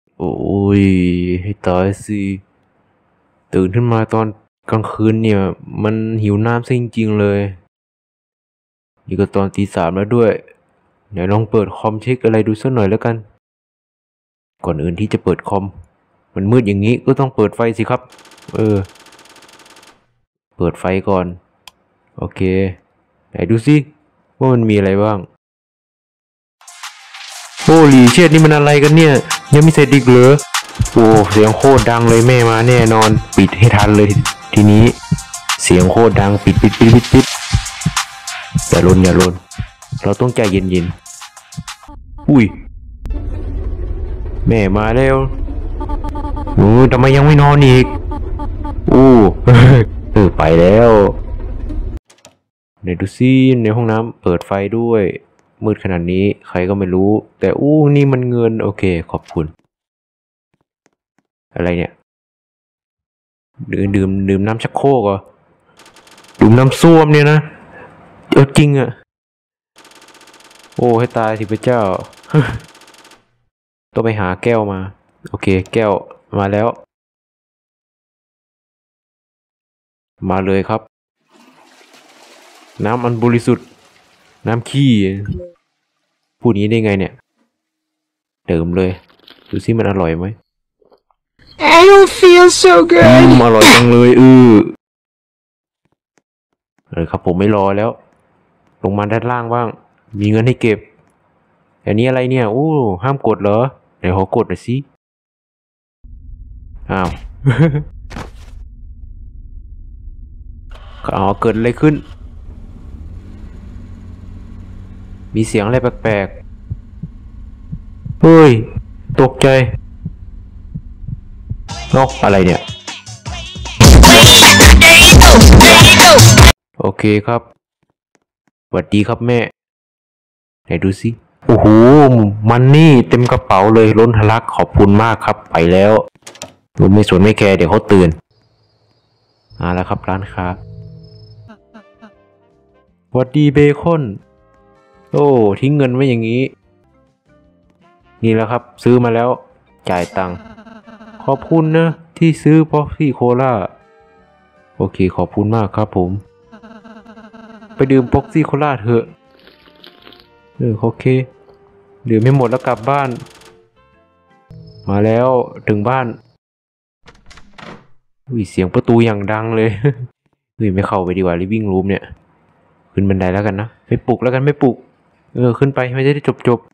โอ้ยให้ตายสิตื่นขึ้นมาตอนกลางคืนเนี่ยมันหิวน้ำซะจริงๆเลยนี่ก็ตอนตี 3แล้วด้วยเดี๋ยวลองเปิดคอมเช็คอะไรดูสักหน่อยแล้วกันก่อนอื่นที่จะเปิดคอมมันมืดอย่างนี้ก็ต้องเปิดไฟสิครับเปิดไฟก่อนโอเคไหนดูสิว่ามันมีอะไรบ้างโอ้หลีเชิดนี่มันอะไรกันเนี่ยยังไม่เสร็จอีกเหรอโอ้เสียงโคตรดังเลยแม่มาแน่นอนปิดให้ทันเลยทีนี้เสียงโคตรดังปิดอย่าลนเราต้องใจเย็นอุ้ยแม่มาแล้วทำไมยังไม่นอนอีกไปแล้วเดี๋ยวดูซิในห้องน้ำเปิดไฟด้วยมืดขนาดนี้ใครก็ไม่รู้แต่นี่มันเงินโอเคขอบคุณอะไรเนี่ยดื่มน้ำชักโครกเหรอดื่มน้ำส้วมเนี่ยนะจริงอะโอ้ให้ตายสิพระเจ้า ต้องไปหาแก้วมาโอเคแก้วมาแล้วมาเลยครับน้ำอันบริสุทธิ์น้ำขี้พูดนี้ได้ไงเนี่ยเติมเลยดูซิมันอร่อยไหม I don't feel so good อร่อยจังเลยครับผมไม่รอแล้วลงมาด้านล่างบ้างมีเงินให้เก็บอันนี้อะไรเนี่ยห้ามกดเหรอเดี๋ยวขอกดหน่อยสิอ้าว เกิดอะไรขึ้นมีเสียงอะไรแปลกๆเฮ้ยตกใจนกอะไรเนี่ยโอเคครับสวัสดีครับแม่ไหนดูสิโอ้โหมันนี่เต็มกระเป๋าเลยล้นทะลักขอบคุณมากครับไปแล้วไม่สนไม่แคร์เดี๋ยวเขาตื่นมาแล้วครับร้านค้าสวัสดีเบคอนทิ้งเงินไว้อย่างนี้นี่แล้วครับซื้อมาแล้วจ่ายตังค์ขอบคุณนะที่ซื้อพ็อกซี่โคลาโอเคขอบคุณมากครับผมไปดื่มพ็อกซี่โคลาเถอะโอเคดื่มให้หมดแล้วกลับบ้านมาแล้วถึงบ้านเสียงประตูอย่างดังเลยไม่เข้าไปดีกว่าลิฟวิ่งรูมเนี่ยขึ้นบันไดแล้วกันนะไม่ปลุกแล้วกันไม่ปลุกขึ้นไปไม่ได้จบ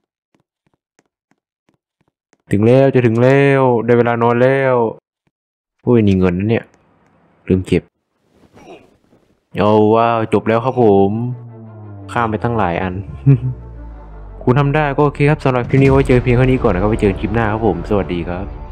ถึงแล้วจะถึงแล้วได้เวลานอนแล้วนี่เงินนะเนี่ยลืมเก็บว้าวจบแล้วครับผมข้ามไปตั้งหลายอัน คุณทำได้ก็โอเคครับสำหรับคลิปนี้ไว้เจอเพียงเท่านี้ก่อนนะครับไว้เจอคลิปหน้าครับผมสวัสดีครับ